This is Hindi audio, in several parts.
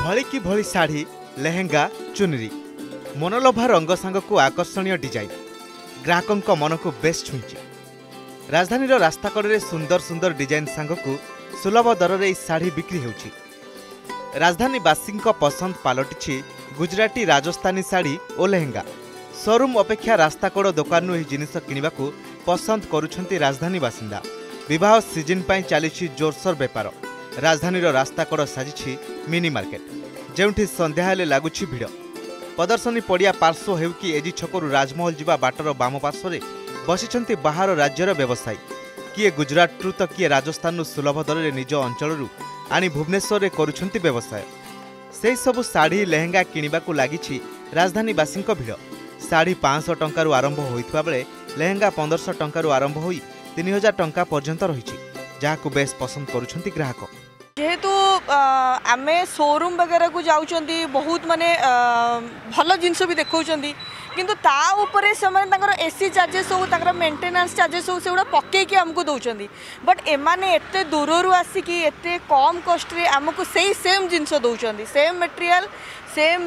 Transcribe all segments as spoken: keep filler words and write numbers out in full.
भली की भली शाढ़ी लेहेंगा चुनरी मनलोभा रंग सांग को आकर्षणीय डिजाइन ग्राहकों मन को बेस छुई। राजधानी रास्ता कड़े सुंदर सुंदर डिजाइन सांग को सुलभ दर में शाढ़ी बिक्री होउछि। राजधानीवासी पसंद पलटि गुजराती राजस्थानी शाढ़ी और लेहेंगा। शोरूम अपेक्षा रास्ताकड़ दोकान जिनिस किणवा पसंद करुछंती राजधानी बासिंदा। विवाह सीजन पाई चली जोरसोर बेपार। राजधानी रास्ताकड़ साजिछि मिनी मार्केट जेउठी संध्या हेले लागुछि भिड़। प्रदर्शनी पड़िया पार्श्व हेउ कि एजी छकरु राजमहल जिबा बाटर बाम पार्श्व बसिछंती बाहर राज्यर व्यवसायी। किए गुजरात तो किए राजस्थान सुलभ दर में निज अंचल आनी भुवनेश्वर में करुछंती व्यवसाय। से सबु शाढ़ी लेहेंगा किणवा लगी राजधानीवासी भिड़। शाढ़ी पाँच सौ टंकार आरंभ होता बेले लेहेंगा पंदर सौ टंकार आरंभ हो तीन हजार टंका पर्यंत रही जहाँ बेस पसंद करुछंती ग्राहक। जेहेतु आमे शोरूम वगैरह को जाउछंती बहुत माने भल जिनस भी देखौछंती किंतु ता ऊपर से एसी चार्जेस हो ताकर मेंटेनेंस चार्जेस हो से पकईकि आमको दौरान बट एमाने एते दूर आसिकी एते कम कॉस्ट रे आमको सही सेम जिनस दौरान same material same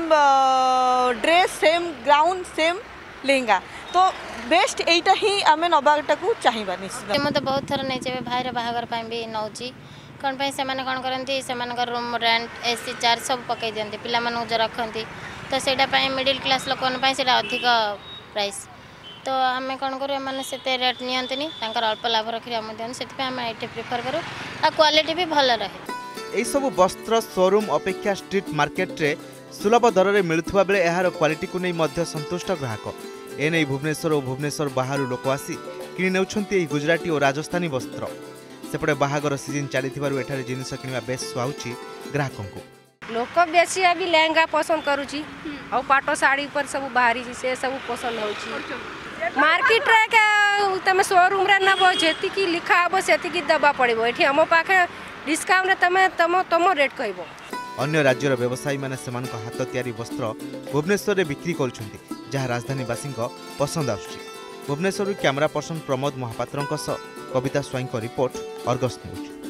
dress same ground same lehenga तो बेस्ट एटा ही आमे नबाटा को चाहिबा निश्चित। मत बहुत थर नहीं भाईर बाहागर भी नौची कौन से कौन करती से रूम रेंट एसी चार्ज सब पकई दिखती पिला जो रखती तो से मिडिल क्लास लोक अधिक प्राइस तो आम कौन करूँ से रेट नियंती अल्प लाभ रखी आम दिखाते से आम ये प्रिफर करूँ आ क्वालिटी भी भल रहे। यह सब वस्त्र शोरूम अपेक्षा स्ट्रीट मार्केट रे सुलभ दर में मिलुवा बेले यार क्वालिटी को नहीं संतुष्ट ग्राहक। एने भुवनेश्वर और भुवनेश्वर बाहर लोक आसी किणी नेउछंती गुजराती और राजस्थानी वस्त्र। सेपटे बाहागर सीजन चली जिनिस किणवा बेस सुहाउछि ग्राहकों को। लोक बेसी अभी लहंगा पसंद करुछि और पाटो साड़ी पर सब बाहरी से सब पसंद होछि। मार्केट रे के तमे शोरूम रे नबो जेति की लिखा हबो सेति की दबा पड़िबो एठी हम पाखे डिस्काउंट तमे तम तम रेट कहबो। अन्य राज्यर व्यवसायी माने सेमानक हाथ तैयारी वस्त्र भुवनेश्वर रे बिक्री करुछंती जहाँ राजधानीवासी पसंद आसुछि। भुवनेश्वर कैमरा पर्सन प्रमोद महापात्रंक सह Kabita Swain report Argus news.